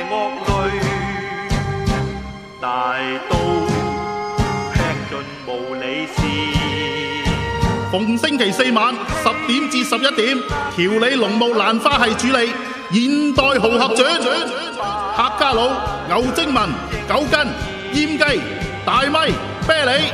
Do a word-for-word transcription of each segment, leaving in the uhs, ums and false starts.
惡淚，大刀劈盡無理事。 逢星期四晚十點至十一點，調理農務蘭花系主理現代豪俠傳，客家佬、牛精文、九斤、閹雞、大咪、啤梨。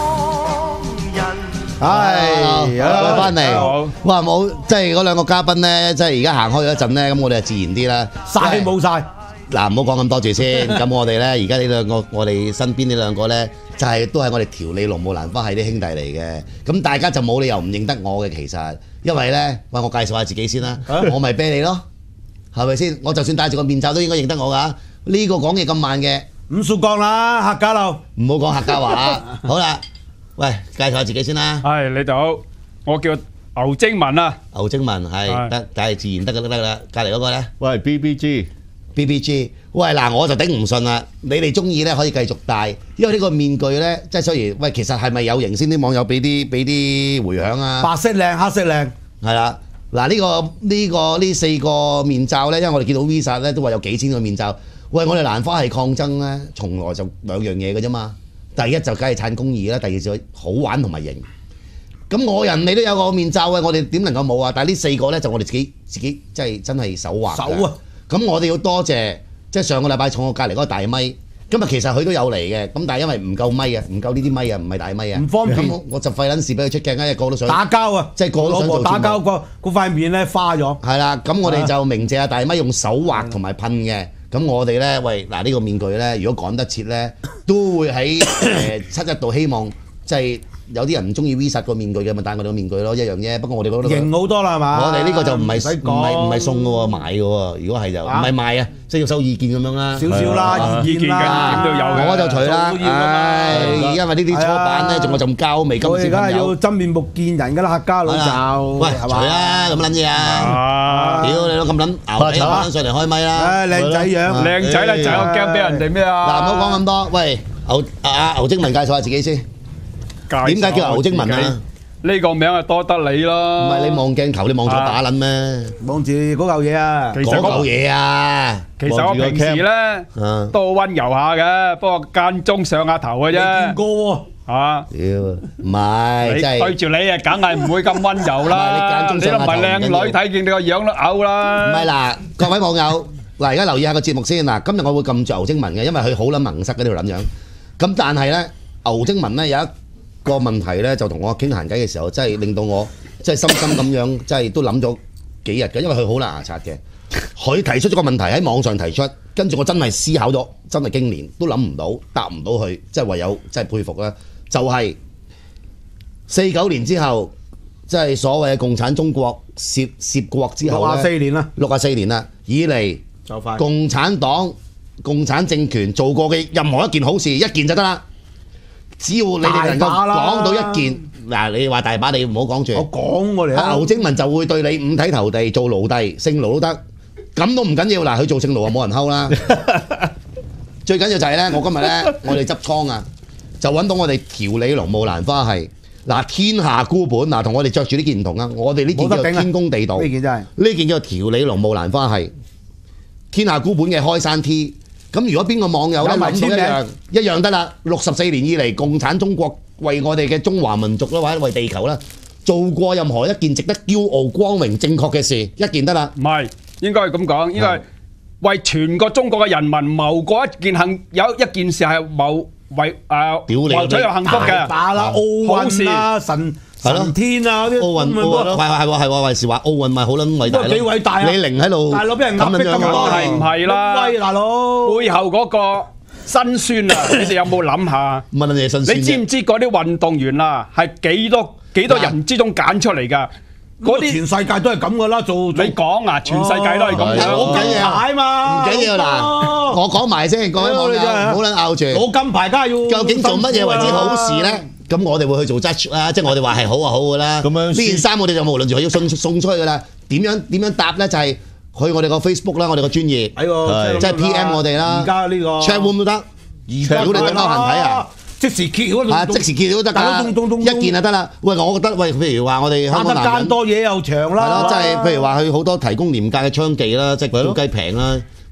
唉， 好翻嚟好， 哇冇，即係嗰兩個嘉賓咧，即係而家行開咗一陣咧，咁我哋就自然啲啦， 嘥氣冇晒。 嗱，唔好講咁多住先。咁我哋咧，而家呢兩個，我哋身邊呢兩個咧，就係都係我哋調理農務蘭花系啲兄弟嚟嘅。咁大家就冇理由唔認得我嘅，其實，因為咧，喂，我介紹下自己先啦，我咪啤你咯，係咪先？我就算戴住個面罩都應該認得我㗎。呢個講嘢咁慢嘅， 五叔講啦，客家佬， 唔好講客家話。好啦，喂，介紹下自己先啦。 係你哋好，我叫牛精文啊。 牛精文係得，梗係自然得㗎得啦。隔離嗰個咧， 喂 B B G。 B B G， 喂嗱，我就頂唔順啦。你哋中意咧可以繼續戴，因為呢個面具咧，即係雖然喂，其實係咪有型先？啲網友俾啲俾啲迴響啊。 白色靚，黑色靚， 係啦。嗱呢個呢個呢四個面罩咧，因為我哋見到 Visa 咧都話有幾千個面罩。喂，我哋蘭花係抗爭咧，從來就兩樣嘢嘅啫嘛。第一就梗係撐公義啦，第二就好玩同埋型。咁我人哋都有個面罩嘅，我哋點能夠冇啊？但係呢四個咧就我哋自己自己即係真係手畫。 手啊！ 咁我哋要多謝，即係上個禮拜坐我隔離嗰個大咪，今日其實佢都有嚟嘅，咁但係因為唔夠咪啊，唔夠呢啲咪啊，唔係大咪啊， 唔方便， 咁我就費撚事俾佢出鏡啊，一個都想打交啊， 即係個個都想做打交個嗰塊面咧花咗。 係啦，咁我哋就鳴謝阿大咪用手畫同埋噴嘅，咁我哋咧，喂嗱呢個面具咧，如果趕得切咧，都會喺誒七一度希望即係。有啲人唔中意 V 煞個面具嘅，咪戴我哋個面具咯，一樣啫。不過我哋覺得型好多啦，係嘛？ 我哋呢個就唔係唔係唔係送嘅喎，買嘅喎。如果係就唔係賣啊，即係要收意見咁樣啦。 少少啦，意見啦， 都有嘅。 我就除啦，唉，因為呢啲初版咧仲有陣膠味，今我而家先朋友要真面目見人㗎啦，客家佬就喂除啦，咁撚嘢啊！屌你都咁撚牛你上嚟開咪啦！ 唉，靚仔樣， 靚仔啦，就我驚俾人哋咩啊？ 嗱，唔好講咁多。喂，牛阿牛精文介紹下自己先。點解叫牛精文啊？ 呢個名啊多得你咯。 唔係你望鏡頭，你望咗打撚咩？ 望住嗰嚿嘢啊！ 其實嗰嚿嘢啊！ 其實我平時咧都溫柔下嘅，不過間中上下頭嘅啫。 見過喎嚇？ 屌，唔係， 你即係對住你啊，梗係唔會咁溫柔啦。你都唔係靚女，睇見你個樣都嘔啦。 唔係嗱，各位網友，嗱而家留意下個節目先嗱。今日我會撳住牛精文嘅，因為佢好撚萌塞嗰條撚樣。咁但係咧，牛精文咧有一個問題咧，就同我傾閒偈嘅時候，真係令到我即係深深咁樣，即係都諗咗幾日嘅，因為佢好難牙刷嘅。佢提出咗個問題喺網上提出，跟住我真係思考咗，真係經年都諗唔到，答唔到佢，即係唯有即係佩服啦。就係四九年之後，即係所謂嘅共產中國涉涉國之後六十四年啦， 六十四年啦，以嚟就快共產黨、共產政權做過嘅任何一件好事，一件就得啦。只要你哋能夠講到一件，嗱你話大把，你唔好講住。 我講我哋牛精文就會對你五體投地，做奴隸、性奴都得，咁都唔緊要。嗱，佢做性奴啊，冇人睺啦。最緊要就係咧，我今日咧，我哋執倉啊，就揾到我哋調理農務蘭花係嗱天下孤本嗱，同我哋着住呢件唔同啊。我哋呢件叫做天公地道， 呢件真係呢件叫做調理農務蘭花係天下孤本嘅開山 T。咁如果邊個網友咧諗到一樣一樣得啦，六十四年以嚟，共產中國為我哋嘅中華民族啦，或者為地球啦，做過任何一件值得驕傲、光榮、正確嘅事，一件得啦。 唔係，應該係咁講，應該係為全個中國嘅人民謀過一件幸，有一件事係謀為誒謀取有幸福嘅。 打啦，奧運啦，神神天啊嗰啲。 奧運奧運，係係係係話時話奧運咪好撚偉大咯？ 幾偉大啊！ 李寧喺度， 大佬俾人壓迫咁多， 係唔係啦？ 威大佬， 背後嗰個辛酸啊！你哋有冇諗下？ 問你辛酸。 你知唔知嗰啲運動員啊係幾多幾多人之中揀出嚟㗎？ 嗰啲全世界都係咁噶啦，做你講啊，全世界都係咁樣。 攞金牌嘛， 唔緊要嗱，我講埋先，各位網友唔好撚拗住。 攞金牌梗係要。 究竟做乜嘢為之好事咧？咁我哋會去做 judge 啦，即係我哋話係好啊好噶啦。咁樣呢件衫我哋就無論如何要送送出去噶啦。點樣點樣答咧？就係去我哋個 Facebook 啦，我哋個專頁， 喺個即係 P M 我哋啦。 而家呢個 chat room 都得，而家如果你得勾閒睇啊。 即時揭嗰啊！即時揭都得㗎，一件就得啦。喂，我覺得喂，譬如話我哋香港男人多嘢又長啦， 係咯，即係譬如話佢好多提供廉價嘅娼妓啦，即係叫雞平啦。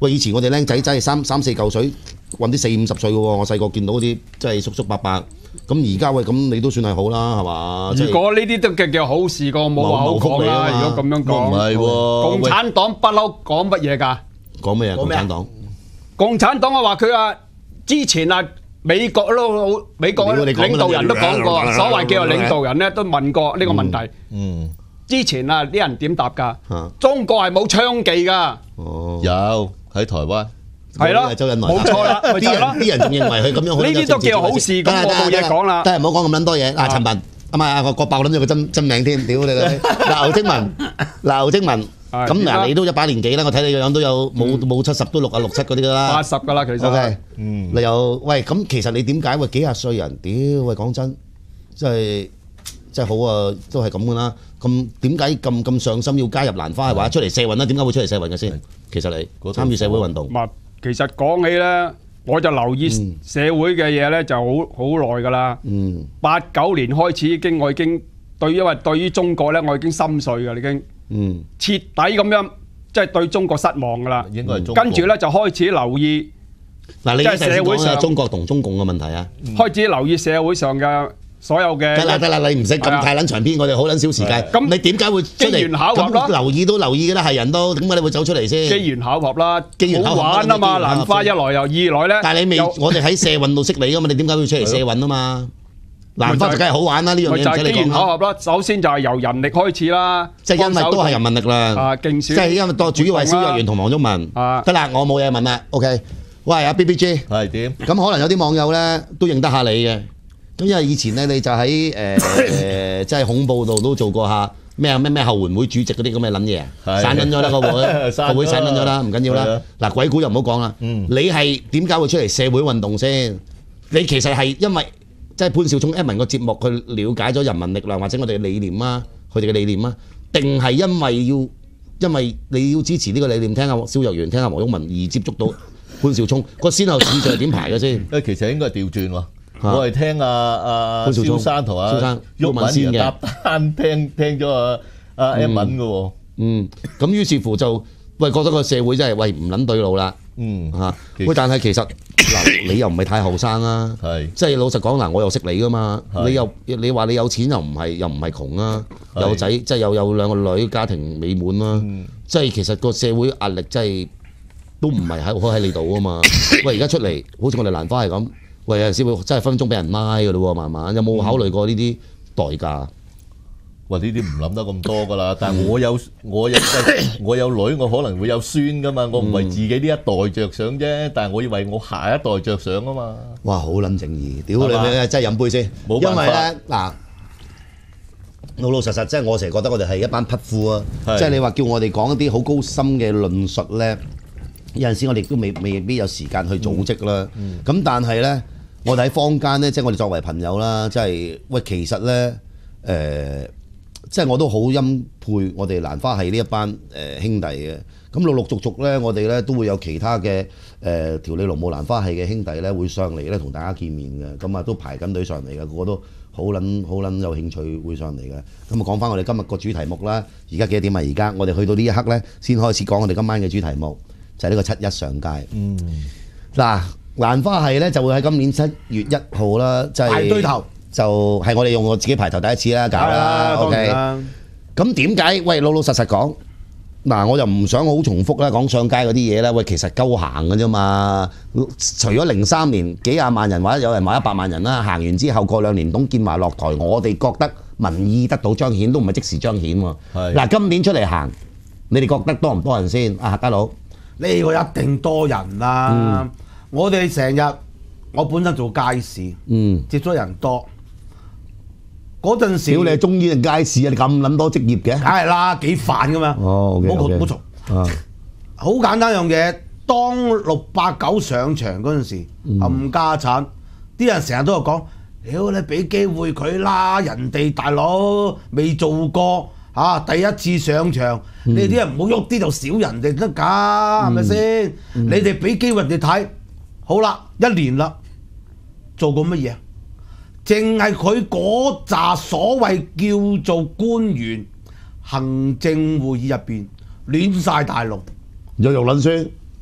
喂，以前我哋僆仔真係三三四嚿水揾啲四五十歲嘅喎，我細個見到啲即係叔叔伯伯。咁而家喂，咁你都算係好啦，係嘛？ 如果呢啲都叫叫好事個，冇話好講啦。如果咁樣講， 唔係喎， 共產黨不嬲講乜嘢㗎？ 講咩啊？共產黨？ 共產黨啊話佢啊，之前啊美國都美國領導人都講過，所謂叫做領導人咧都問過呢個問題。嗯。之前啊啲人點答㗎？中國係冇槍技㗎。哦。有喺台灣。係咯，冇錯啦，啲人啲人仲認為佢咁樣，呢啲都叫好事，咁我冇嘢講啦。 得唔好講咁撚多嘢。嗱，陳文啊嘛，個個爆撚咗個真真名添，屌你個！嗱，牛精文，嗱牛精文，咁嗱你都一把年紀啦，我睇你個樣都有冇冇七十都六啊六七嗰啲㗎啦。 八十㗎啦，其實。 OK，嗯，你又喂咁，其實你點解喂幾廿歲人？屌喂，講真，即係即係好啊，都係咁㗎啦。咁點解咁咁上心要加入蘭花係話出嚟社運啦？點解會出嚟社運嘅先？其實你參與社會運動。 其實講起咧，我就留意社會嘅嘢咧，就好好耐㗎啦。八九年開始已經，我已經對，因為對於中國咧，我已經心碎㗎，已經徹底咁樣，即係對中國失望㗎啦。應該係中國。跟住咧就開始留意， 嗱你社會上中國同中共嘅問題啊， 開始留意社會上嘅。所有嘅得啦得啦，你唔使咁太撚長篇，我哋好撚少時間。咁你點解會出嚟？ 機緣巧合咯， 留意都留意嘅啦，係人都點解你會走出嚟先？ 機緣巧合啦，好玩啊嘛！蘭花一來又二來咧。但係你未，我哋喺社運度識你噶嘛？你點解會出嚟社運啊嘛？蘭花就梗係好玩啦，呢樣嘢唔使你講。就係機緣巧合啦。首先就係由人力開始啦， 即係因為都係人民力啦。 啊，競選即係因為多主要係蕭若元同黃毓民。啊，得啦，我冇嘢問啦。OK，喂，阿 B B G 係點？咁可能有啲網友咧都認得下你嘅。咁因為以前咧你就喺誒誒即係恐怖度都做過下咩啊咩咩後援會主席嗰啲咁嘅撚嘢啊，散撚咗啦個會，個會散撚咗啦，唔緊要啦。嗱鬼故又唔好講啦。你係點解會出嚟社會運動先？你其實係因為即係潘紹聰 Edmond 個節目去了解咗人民力量或者我哋嘅理念啊，佢哋嘅理念啊，定係因為要因為你要支持呢個理念，聽下蕭若元，聽下黃毓民而接觸到潘紹聰個先後次序係點排嘅先？誒其實應該係調轉喎。我係聽阿阿蕭生同阿毓民先嘅搭單，聽聽咗阿阿 Edmond 嘅喎。嗯，咁於是乎就喂覺得個社會真係喂唔撚對路啦。嗯嚇，喂但係其實嗱你又唔係太後生啦，係即係老實講嗱，我又識你噶嘛，你又你話你有錢又唔係又唔係窮啊，有仔即係又有兩個女，家庭美滿啦，即係其實個社會壓力真係都唔係喺喺你度啊嘛。喂而家出嚟好似我哋蘭花係咁。喂，有陣時會真係分鐘俾人拉㗎咯喎，慢慢有冇考慮過呢啲代價？喂，呢啲唔諗得咁多㗎啦。但係我有我有我有女，我可能會有孫㗎嘛。我唔為自己呢一代着想啫，但係我要為我下一代着想啊嘛。哇，好撚正義！屌你咩？真係飲杯先。冇辦法。因為咧嗱，老老實實即係我成日覺得我哋係一班匹夫啊。即係你話叫我哋講一啲好高深嘅論述咧，有陣時我哋都未未必有時間去組織啦。咁但係咧。我哋喺坊間咧，即係我哋作為朋友啦，即係喂，其實咧，誒、呃，即係我都好欽佩我哋蘭花系呢一班誒、呃、兄弟嘅。咁陸陸續續咧，我哋咧都會有其他嘅誒條理農務蘭花系嘅兄弟咧，會上嚟咧同大家見面嘅。咁啊都排緊隊上嚟嘅，個個都好撚好撚有興趣會上嚟嘅。咁啊講翻我哋今日個主題目啦，而家幾點啊？而家我哋去到呢一刻咧，先開始講我哋今晚嘅主題目，就係、是、呢個七一上街。嗯，嗱。蘭花系咧就會喺今年七月一號啦，就係排堆頭，就係我哋用我自己排頭第一次啦，搞啦 ，OK。咁點解？喂，老老實實講，嗱，我就唔想好重複啦，講上街嗰啲嘢啦。喂，其實鳩行嘅啫嘛。除咗零三年幾廿萬人或者有人話一百萬人啦，行完之後過兩年董建華落台，我哋覺得民意得到彰顯，都唔係即時彰顯喎。嗱，今年出嚟行，你哋覺得多唔多人先？啊，家佬， 呢個一定多人啦。嗯我哋成日，我本身做街市，嗯、接咗人多。嗰陣時， 屌你係中醫定街市啊？你咁撚多職業嘅？梗係啦，幾煩噶嘛。哦，冇嘈冇嘈。好簡單樣嘢，當六八九上場嗰陣時，冚家產，啲人成日都係講：屌你俾機會佢啦，人哋大佬未做過嚇、啊，第一次上場，嗯、你啲人唔好喐啲就少人哋得㗎，係咪先？你哋俾機會人哋睇。好啦，一年啦，做過乜嘢？淨係佢嗰紮所謂叫做官員，行政會議入邊亂晒大龍， 有肉撚酸，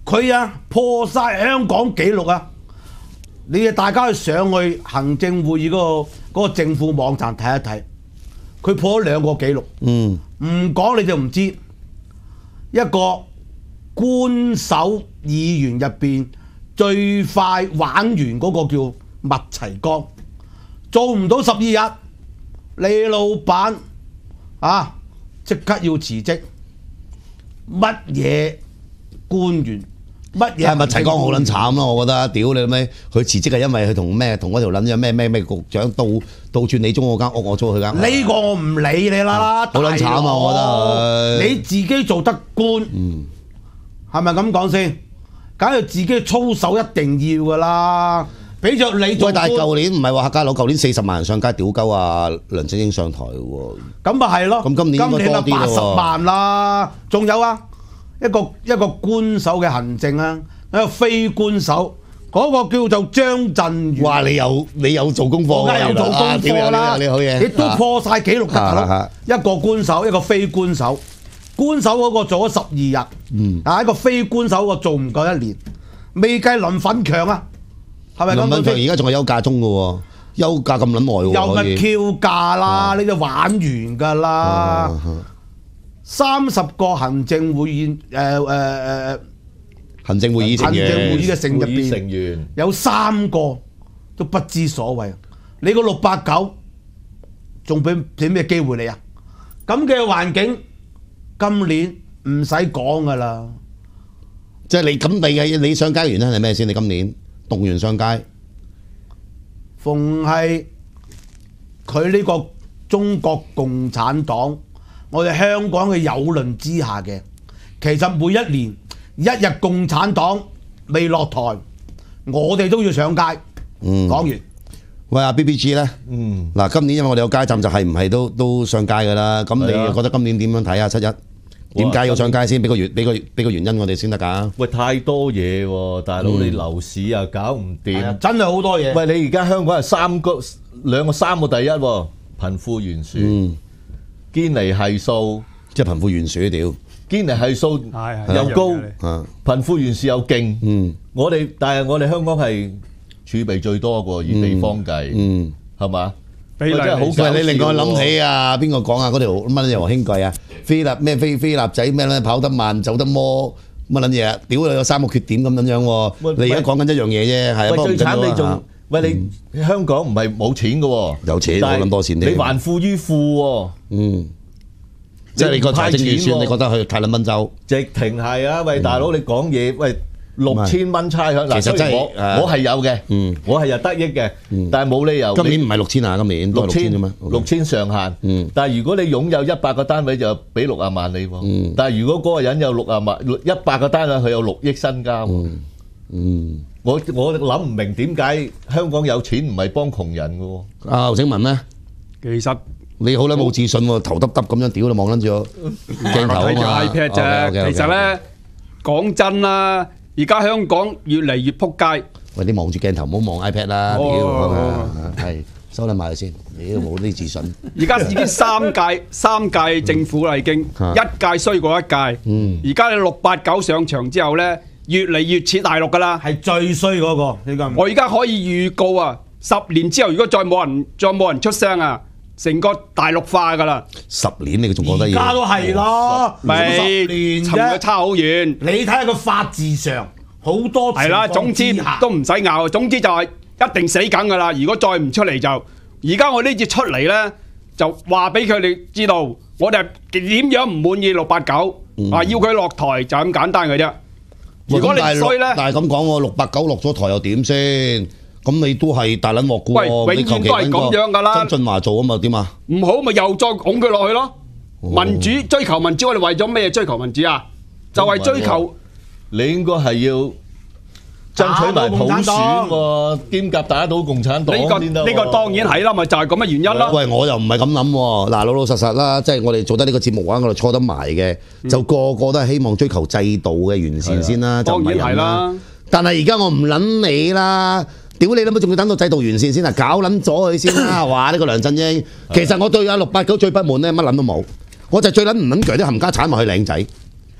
佢啊破晒香港紀錄啊！你哋大家去上去行政會議嗰、嗰個嗰個政府網站睇一睇，佢破咗兩個紀錄。 嗯， 唔講你就唔知，一個官守議員入邊最快玩完嗰個叫麥齊光，做唔到十二日，你老闆啊即刻要辭職，乜嘢官員？乜嘢？ 係咪齊光好撚慘咯？我覺得，屌你咩？佢辭職係因為佢同咩同嗰條撚樣咩咩咩局長倒倒轉你租我間屋，我租佢間屋。 呢個我唔理你啦， 好撚慘啊！我覺得你自己做得官，係咪咁講先？梗係自己操守一定要噶啦。俾着你做官。喂， 但係舊年唔係話客家佬，舊年四十萬人上街屌鳩啊梁振英上台喎。 咁咪係咯。 咁今年應該多啲咯。今年啊八十萬啦，仲有啊。一個一個官守嘅行政啊，一個非官守，嗰、那個叫做張震遠。 哇！你有你有做功課， 我梗係有做功課啦、啊， 你好嘢， 你都破晒紀錄㗎啦。一個官守，一個非官守，官守嗰個做咗十二日，嗯，但係一個非官守嗰個做唔夠一年，未計林奮強啊，係咪咁？ 林奮強而家仲係休假中㗎喎，休假咁撚耐喎， 又咪 Q 假啦，啊、你就玩完㗎啦。啊啊三十個行政會議誒誒誒行政會議成員， 行政會議嘅成入邊有三個都不知所謂。你個六八九仲俾俾咩機會你啊？咁嘅環境，今年唔使講噶啦。 即係你咁你嘅你上街原因係咩先？你今年動員上街， 逢係佢呢個中國共產黨。我哋香港嘅有論之下嘅，其實每一年一日共產黨未落台，我哋都要上街。嗯，講完。 喂，阿 B B G 咧，嗯，嗱，今年因為我哋有街站，就係唔係都都上街㗎啦？咁你覺得今年點樣睇啊？七一點解要上街先？俾個原俾個俾個原因我哋先得㗎。 喂，太多嘢喎，大佬，你樓市又搞唔掂， 真係好多嘢。 喂，你而家香港係三個兩個三個第一喎，貧富懸殊。嗯。堅尼係數， 即係貧富懸殊屌， 堅尼係數又高，貧富懸殊又勁。嗯，我哋但係我哋香港係儲備最多個，以地方計，嗯，係嘛？比例真係好搞笑。 你令我諗起啊，邊個講啊？嗰條乜嘢黃興貴啊？菲臘咩菲菲臘仔咩咧？跑得慢，走得摩乜撚嘢？屌你有三個缺點咁樣樣喎。你而家講緊一樣嘢啫，係啊。 喂，最慘你仲喂你香港唔係冇錢嘅喎， 有錢冇咁多錢。 你還富於富喎。嗯， 即係你個財政預算，你覺得佢太撚蚊周？ 直情係啊！喂，大佬你講嘢，喂六千蚊差餉，嗱， 其實真係我我係有嘅，我係有得益嘅，但係冇理由。 今年唔係六千啊，今年都係六千啫嘛， 六千上限。但係如果你擁有一百個單位，就俾六十萬你喎。但係如果嗰個人有六十萬，一百個單位，佢有六億身家喎。嗯，我我諗唔明點解香港有錢唔係幫窮人嘅喎。 阿劉醒文咧， 其實你好撚冇自信喎，頭耷耷咁樣屌你望撚住個鏡頭啊嘛。 睇住 iPad 啫，其實咧講真啦，而家香港越嚟越撲街。 喂，你望住鏡頭，唔好望 iPad 啦，屌，係收撚埋佢先，你都冇啲自信。 而家已經三屆三屆政府啦，已經一屆衰過一屆。而家你六八九上場之後咧，越嚟越似大陸噶啦， 係最衰嗰個。呢個我而家可以預告啊，十年之後如果再冇人再冇人出聲啊，成個大陸化噶啦。 十年你仲覺得？ 而家都係咯， 咪十年啫，差好遠。 你睇下個法治上好多係啦，總之都唔使拗，總之就係一定死梗噶啦。如果再唔出嚟就，而家我呢次出嚟咧，就話俾佢哋知道，我哋點樣唔滿意六八九啊，要佢落台就咁簡單嘅啫。如果你衰咧， 但係咁講喎，六八九落咗台又點先？咁你都係大撚鑊嘅喂，永遠都係咁樣㗎啦。 曾俊華做啊嘛，點啊？ 唔好咪又再拱佢落去咯。民主追求民主，我哋為咗咩追求民主啊？就係追求。 你應該係要爭取埋普選喎，兼夾打倒共產黨。 呢個呢個當然係啦，咪就係咁嘅原因啦。 喂，我又唔係咁諗喎。嗱，老老實實啦，即係我哋做得呢個節目話，我哋錯得埋嘅，就個個都係希望追求制度嘅完善先啦，就唔係人啦。但係而家我唔撚你啦。屌你諗乜仲要等到制度完善先啊？搞撚咗佢先啦！話呢個梁振英，其實我對阿六八九最不滿咧，乜撚都冇，我就最撚唔撚鋸啲冚家鏟埋去靚仔。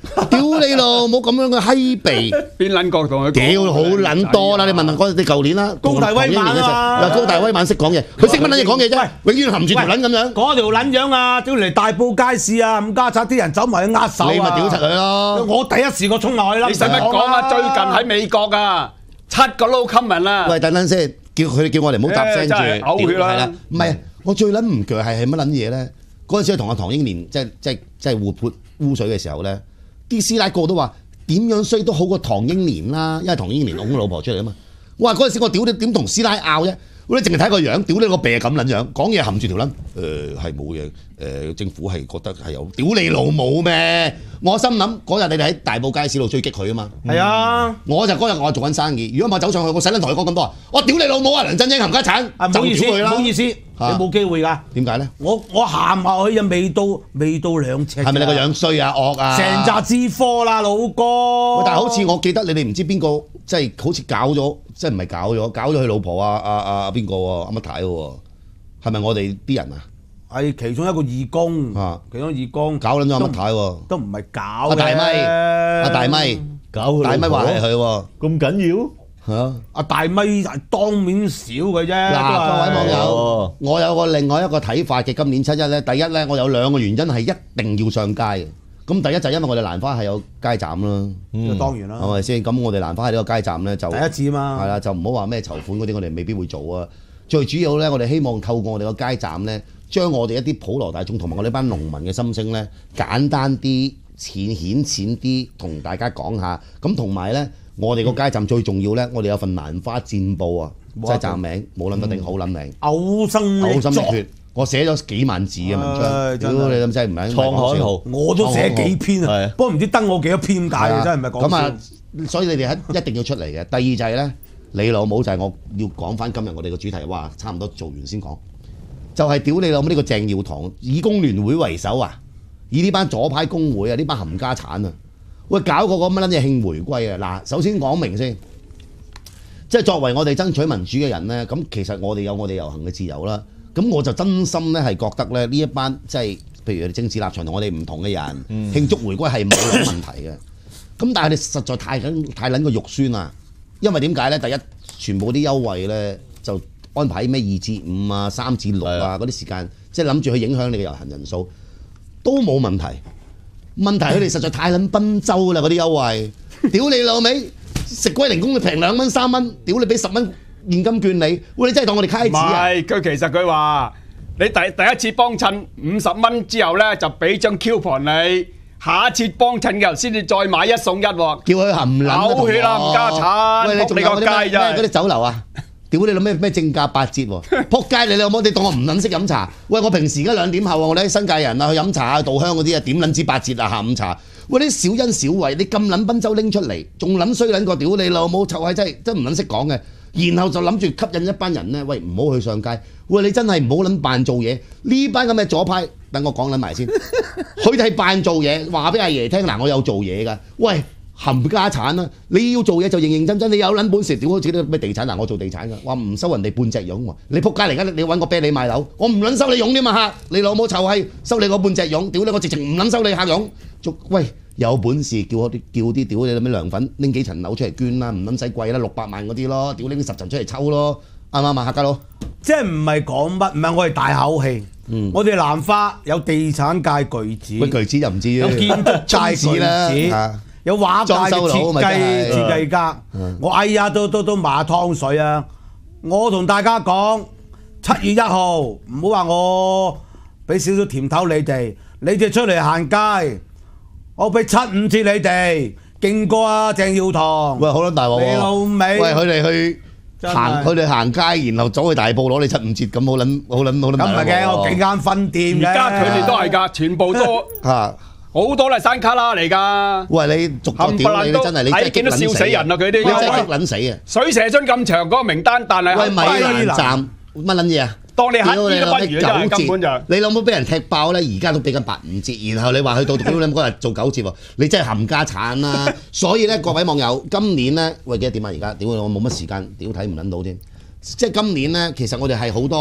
屌你老母咁樣嘅閪鼻， 邊撚個同佢講屌好撚多啦！你問問嗰你舊年啦， 高大威猛啊！ 高大威猛識講嘢，佢識乜撚嘢講嘢啫？永遠含住條撚咁樣。 嗰條撚樣啊！屌嚟大埔街市啊，冚家鏟啲人走埋去握手啊！ 你咪屌柒佢咯！ 我第一時個衝落去啦！ 你使乜講啊？最近喺美國啊，七個 low comment 啦。 喂，等陣先，叫佢哋叫我哋唔好答聲住， 嘔血啦！ 係啦，唔係我最撚唔鋸係係乜撚嘢咧？嗰陣時同阿唐英年即係即係即係活潑污水嘅時候咧，啲師奶個個都話點樣衰都好過唐英年啦，因為唐英年擁老婆出嚟啊嘛。我話嗰陣時我屌你點同師奶拗啫？我哋淨係睇個樣，屌你個鼻係咁撚樣，講嘢含住條撚，誒係冇嘢，誒政府係覺得係有，屌你老母咩？我心諗嗰日你哋喺大埔街市度追擊佢啊嘛。係啊，我就嗰日我做緊生意，如果我走上去，我使撚同佢講咁多啊，我屌你老母啊，梁振英冚家鏟， 唔好意思，唔好意思，你冇機會㗎。 點解咧？我我行下去啊，未到未到兩尺。 係咪你個樣衰啊惡啊？ 成扎支科啦，老哥。 但係好似我記得你哋唔知邊個，即係好似搞咗，即係唔係搞咗，搞咗佢老婆啊啊啊邊個喎？阿乜太喎？係咪我哋啲人啊？ 係其中一個義工， 啊， 其中義工搞撚咗阿乜太喎？ 都唔係搞阿大咪，阿大咪搞大咪話係佢喎， 咁緊要？ 係啊， 阿大咪係當面少嘅啫。 嗱，各位網友，我有個另外一個睇法嘅。今年七一咧，第一咧，我有兩個原因係一定要上街嘅。咁第一就係因為我哋蘭花係有街站啦， 嗯，當然啦， 係咪先？咁我哋蘭花喺呢個街站咧就第一次嘛， 係啦，就唔好話咩籌款嗰啲，我哋未必會做啊。最主要咧，我哋希望透過我哋個街站咧，將我哋一啲普羅大眾同埋我哋班農民嘅心聲咧，簡單啲、淺顯淺啲，同大家講下。咁同埋咧，我哋個街站最重要咧，我哋有份蘭花戰報啊，即係站名，冇諗得定好諗名， 嘔心嘔心瀝血。我寫咗幾萬字嘅文章，屌你咁真係唔係創刊號， 我都寫幾篇啊，不過唔知登我幾多篇解嘅，真係唔係講笑。咁啊， 所以你哋一一定要出嚟嘅。第二就係咧，你老母就係我要講翻今日我哋個主題，哇，差唔多做完先講，就係屌你老母呢個鄭耀棠以工聯會為首啊，以呢班左派工會啊，呢班冚家產啊，喂搞個咁乜撚嘢慶回歸啊！嗱，首先講明先，即係作為我哋爭取民主嘅人咧，咁其實我哋有我哋遊行嘅自由啦。咁我就真心咧係覺得咧呢一班即係譬如政治立場同我哋唔同嘅人、嗯、慶祝回歸係冇問題嘅。咁但係你實在太緊太撚個肉酸啊！因為點解咧？第一，全部啲優惠咧就安排咩二至五啊、三至六啊嗰啲時間，即係諗住去影響你嘅遊行人數，都冇問題。問題佢哋實在太撚賓州啦嗰啲優惠，屌你老味，食龜苓膏你平兩蚊三蚊，屌你俾十蚊現金券你，喂你真係當我哋揩子啊？ 唔係，佢其實佢話你第第一次幫襯五十蚊之後咧，就俾張 coupon 你，下一次幫襯嘅時候先至再買一送一喎。 叫佢含撚嘔血啦，冚家產！ 喂，你仲有啲咩嗰啲酒樓啊？屌你老咩咩正價八折喎！撲街你老母！你當我唔撚識飲茶？喂，我平時而家兩點後啊，我哋啲新界人啊去飲茶啊、稻香嗰啲啊，點撚知八折啊下午茶？喂，啲小恩小惠，你咁撚賓州拎出嚟，仲撚衰撚過屌你老母！臭閪真係真唔撚識講嘅。然後就諗住吸引一班人咧，喂唔好去上街，喂你真係唔好撚扮做嘢，呢班咁嘅左派，等我講撚埋先，佢哋係扮做嘢，話俾阿爺聽嗱，我有做嘢㗎，喂冚家產啦，你要做嘢就認認真真，你有撚本事，屌好似啲咩地產嗱，我做地產㗎，話唔收人哋半隻佣喎，你仆街嚟㗎，你揾個啤你買樓，我唔撚收你佣添嘛客，你老母臭閪，收你個半隻佣，屌你我直情唔撚收你客佣，喂。有本事叫我啲叫啲屌你咩涼粉拎幾層樓出嚟捐啦，唔撚使貴啦，六百萬嗰啲咯，屌拎十層出嚟抽咯，啱唔啱啊，客家佬？即係唔係講乜？唔係我哋大口氣，嗯、我哋蘭花有地產界巨子，喂巨子又唔知有建築界巨子，啊、有畫界嘅設計設計家，嗯、我哎呀都都都馬湯水啊！我同大家講，七月一號唔好話我俾少少甜頭你哋，你哋出嚟行街。我俾七五折你哋，勁過啊鄭耀棠。喂，好撚大鑊喎！你老味。喂，佢哋去行，佢哋行街，然後走去大埔攞你七五折，咁好撚好撚好撚大鑊。咁唔係嘅，我幾間分店嘅。而家佢哋都係㗎，全部都嚇好多都係山卡拉嚟㗎。喂，你逐個屌你真係你真係見到笑死人啊！佢啲真係激撚死啊！水蛇春咁長嗰個名單，但係喂米蘭站乜撚嘢啊？當你乞兒都不如真係根本就，你諗冇俾人踢爆咧？而家都俾緊八五折，然後你話去到屌你嗰日做九折喎，你真係冚家產啦！所以咧，各位網友，今年咧，喂幾多點啊？而家屌我冇乜時間，屌睇唔撚到添。即係今年咧，其實我哋係好多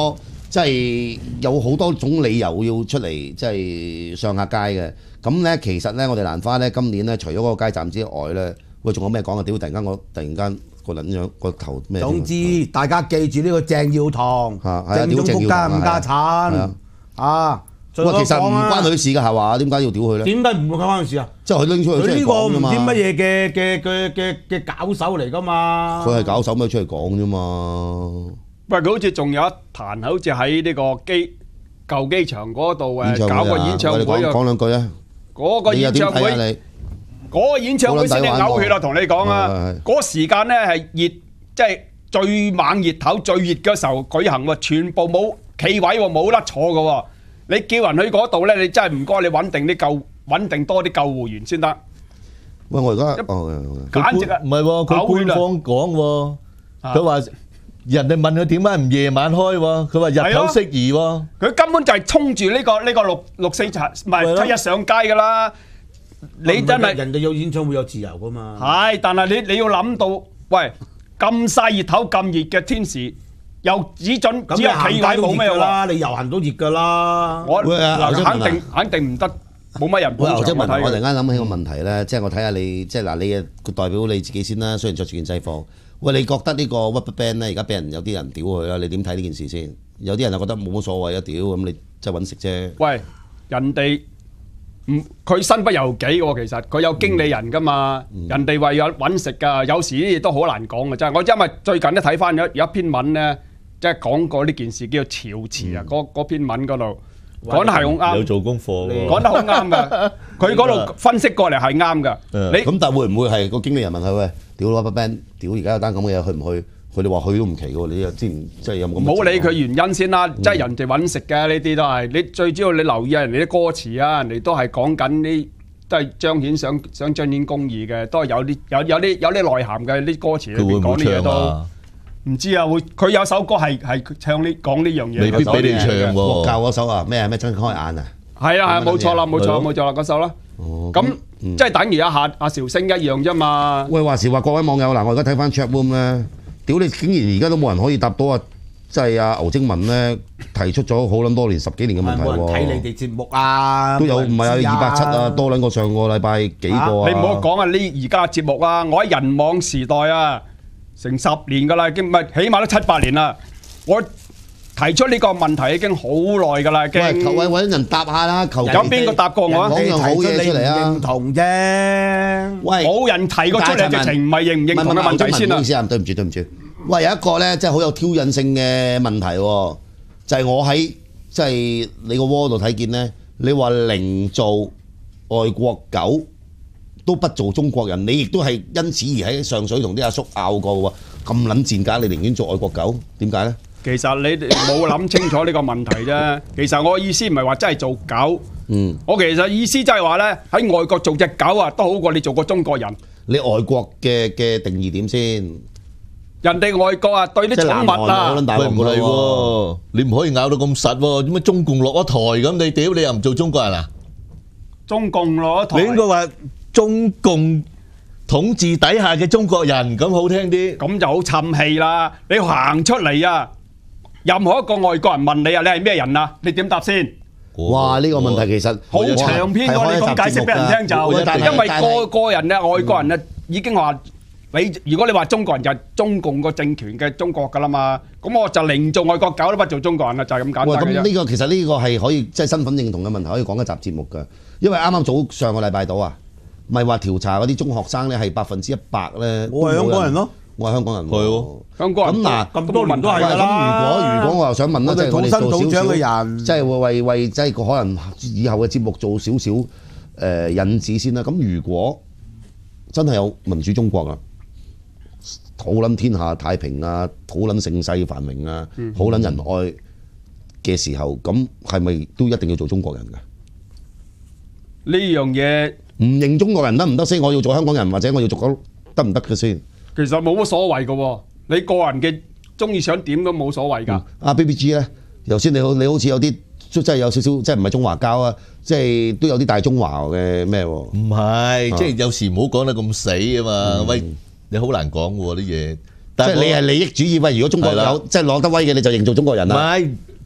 即係有好多種理由要出嚟，即係上下街嘅。咁咧，其實咧，我哋蘭花咧今年咧，除咗嗰個街站之外咧，喂，仲有咩講啊？屌！突然間我突然間個撚樣個頭咩？ 總之大家記住呢個鄭耀堂，正宗谷家冚家產啊！ 喂，其實唔關佢事㗎係嘛？點解要屌佢咧？ 點解唔會關佢事啊？ 即係佢拎出去出嚟講㗎嘛。佢呢個唔知乜嘢嘅嘅嘅嘅嘅搞手嚟㗎嘛？ 佢係搞手咩出嚟講啫嘛？ 喂，佢好似仲有一壇，好似喺呢個機舊機場嗰度誒搞個演唱會啊！ 講兩句啊！ 嗰個演唱會，嗰個演唱會先你嘔血啦！同你講啊，嗰個時間咧係熱，即係最猛熱頭、最熱嘅時候舉行喎，全部冇企位喎，冇得坐嘅喎。你叫人去嗰度咧，你真係唔該，你穩定啲救，穩定多啲救護員先得。 喂，我而家簡直啊， 唔係喎，佢官方講喎，佢話。人哋問佢點解唔夜晚開喎？佢話日頭適宜喎。佢根本就係衝住呢個呢個六六四七唔係七一上街㗎啦。你真係人哋有演唱會有自由㗎嘛？ 係，但係你你要諗到，喂咁曬熱頭咁熱嘅天時，又只準只有企位冇咩啦。 你遊行都熱㗎啦。 我嗱肯定肯定唔得，冇乜人捧場。 即係問我突然間諗起個問題咧，即係我睇下你即係嗱，你嘅代表你自己先啦。雖然着住件制服。喂，你覺得呢個 RubberBand 咧，而家俾人有啲人屌佢啦，你點睇呢件事先？有啲人就覺得冇乜所謂啊，屌咁你即係揾食啫。 喂，人哋唔佢身不由己喎，其實佢有經理人噶嘛，嗯、人哋為咗揾食㗎，有時啲嘢都好難講嘅真係。我因為最近都睇翻咗有一篇文咧，即係講過呢件事叫做潮詞啊，嗰、嗯、篇文嗰度講得係好啱。 有做功課喎， 講得好啱㗎。佢嗰度分析過嚟係啱㗎。 你咁但係會唔會係個經理人問佢喂？屌 RubberBand，屌而家有單咁嘅嘢，去唔去？佢哋話去都唔奇嘅喎，你又知唔即係有冇咁？唔好理佢原因先啦，即係人哋揾食嘅呢啲都係。你最主要你留意下人哋啲歌詞啊，人哋都係講緊啲，都係彰顯想想彰顯公義嘅，都係有啲有有啲有啲內涵嘅啲歌詞裏邊講啲嘢都。唔知啊，會佢有首歌係係唱呢講呢樣嘢。 未必俾你唱喎。國教嗰首啊，咩咩睜開眼啊？ 係啊係冇錯啦冇錯冇錯啦嗰首啦。咁即係等於一下阿韶聲一樣啫嘛。 喂，話時話各位網友嗱，我而家睇翻 chat room 咧，屌你竟然而家都冇人可以答到啊！即係阿牛精文咧提出咗好撚多年十幾年嘅問題喎。 冇人睇你哋節目啊？ 都有唔係啊二百七啊，多撚過上個禮拜幾個啊？ 你唔好講啊！呢而家節目啊，我喺人網時代啊，成十年㗎啦，已經唔係起碼都七八年啦，我。提出呢個問題已經好耐㗎啦，已經。 喂，求位揾人答下啦，求。 有邊個答過我啊？ 講樣好嘢出嚟啊！ 認同啫。 喂， 冇人提過出嚟，直情唔係認唔認同嘅問題先啦。 唔好意思啊，對唔住對唔住。喂，有一個咧，即係好有挑釁性嘅問題喎，就係我喺即係你個窩度睇見咧，你話寧做外國狗都不做中國人，你亦都係因此而喺上水同啲阿叔拗過喎，咁撚賤格，你寧願做外國狗，點解咧？ 其實你哋冇諗清楚呢個問題啫。其實我意思唔係話真係做狗，嗯，我其實意思即係話咧，喺外國做隻狗啊，都好過你做個中國人。 你外國嘅嘅定義點先？ 人哋外國啊，對啲寵物啊， 喂唔係喎，你唔可以咬到咁實喎。點解中共落咗台咁？你屌你又唔做中國人啊？ 中共落咗台， 你應該話中共統治底下嘅中國人咁好聽啲。 咁就好氹氣啦！你行出嚟啊！任何一個外國人問你啊，你係咩人啊？你點答先？ 哇！呢個問題其實好長篇喎，你講解釋俾人聽就，因為個個人咧，外國人咧已經話你，如果你話中國人就係中共個政權嘅中國噶啦嘛，咁我就寧做外國狗都不做中國人啦，就係咁簡單嘅啫。 咁呢個其實呢個係可以即係身份認同嘅問題，可以講一集節目㗎。因為啱啱早上個禮拜到啊，咪話調查嗰啲中學生咧係百分之一百咧， 我係香港人咯。 我係香港人喎， 香港人咁嗱， 咁多年都係㗎啦。 咁如果如果我又想問啦，即係我哋做少少嘅人， 即係會為為即係可能以後嘅節目做少少誒引子先啦。咁如果真係有民主中國啊，好撚天下太平啊，好撚盛世繁榮啊，好撚仁愛嘅時候，咁係咪都一定要做中國人㗎？ 呢樣嘢唔認中國人得唔得先？我要做香港人或者我要做狗得唔得嘅先？ 其實冇乜所謂嘅喎，你個人嘅中意想點都冇所謂㗎。 阿 B B G 咧，頭先你好你好似有啲即係有少少即係唔係中華膠啊，即係都有啲大中華嘅咩喎？ 唔係，即係有時唔好講得咁死啊嘛。喂，你好難講喎啲嘢。 即係你係利益主義喂，如果中國有即係攞得威嘅，你就認做中國人啦。 唔係，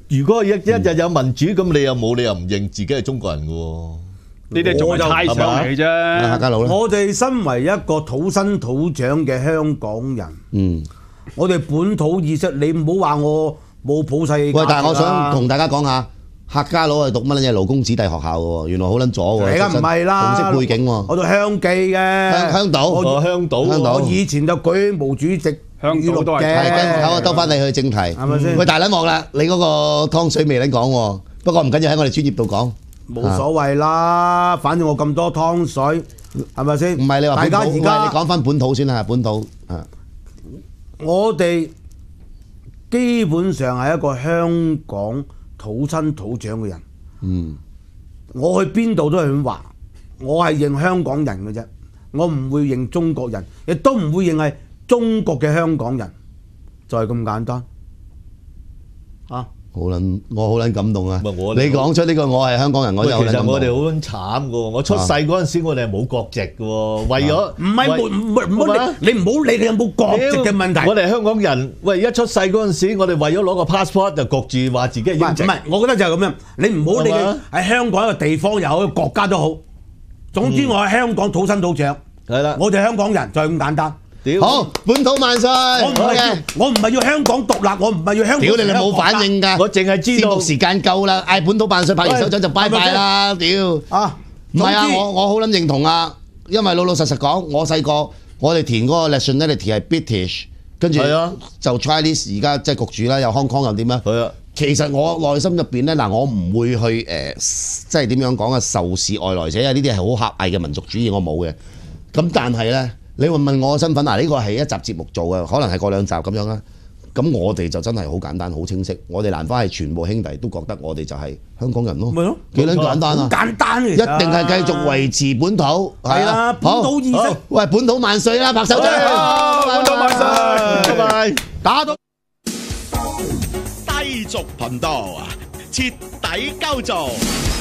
如果一一日有民主，咁你又冇理由唔認自己係中國人嘅喎。 呢啲仲係猜想嚟啫。 客家佬咧， 我哋身為一個土生土長嘅香港人， 嗯， 我哋本土意識，你唔好話我冇普世價值啦。 喂，但係我想同大家講下，客家佬係讀乜撚嘢勞工子弟學校嘅喎，原來好撚左喎。 而家唔係啦， 紅色背景喎。 我讀鄉記嘅， 香香島， 哦，香島， 香島我以前就舉毛主席香島都係係跟嘅。 好兜翻你去正題， 係咪先喂，大撚鑊啦，你嗰個湯水未撚講喎，不過唔緊要喺我哋專業度講。 冇所謂啦，反正我咁多湯水，係咪先？ 唔係你話大本土，喂， 家而家你講翻本土先啦，本土啊， 我哋基本上係一個香港土生土長嘅人。 嗯， 我去邊度都係咁話，我係認香港人嘅啫，我唔會認中國人，亦都唔會認係中國嘅香港人，就係咁簡單。啊！ 好撚，我好撚感動啊！ 唔係我你講出呢個我係香港人，我喂， 就好撚感其實我哋動。 好撚慘嘅喎，我出世嗰陣時，我哋係冇國籍嘅喎，為咗唔係為冇唔唔好係嘛你你唔好理你有冇國籍嘅問題。 我哋係香港人，喂，一出世嗰陣時，我哋為咗攞個 passport 就焗住話自己係英籍。 唔係唔係，我覺得就係咁樣。你唔好理佢係嘛喺香港一個地方又好，一個國家都好。總之我喺香港土生土長， 係啦， 我哋香港人就係咁簡單。 屌， 好，本土萬歲！ 我唔係要嘅， 我唔係要香港獨立，我唔係要香港。 屌你，你冇反應㗎！ 我淨係知道節目時間夠啦，嗌本土萬歲拍完手掌就拜拜啦！屌， 啊！ 唔係啊， 總之我我好撚認同啊，因為老老實實講，我細個我哋填嗰個 nationality 係 British，跟住係啊就 Chinese，而家即係焗住啦，又 Hong Kong 又點啊？ 係啊， 其實我內心入邊咧，嗱，我唔會去誒、呃，即係點樣講啊？仇視外來者啊！呢啲係好狹隘嘅民族主義，我冇嘅。咁但係咧，你問問我嘅身份嗱，呢個係一集節目做嘅，可能係過兩集咁樣啦。咁我哋就真係好簡單、好清晰。我哋蘭花係全部兄弟都覺得我哋就係香港人咯。 咪咯， 幾撚簡單好啊！ 簡單嘅， 一定係繼續維持本土， 係啦，本土意識。 喂，本土萬歲啦，拍手掌！ 本土萬歲，拜拜。 打到低俗頻道啊，徹底鳩做。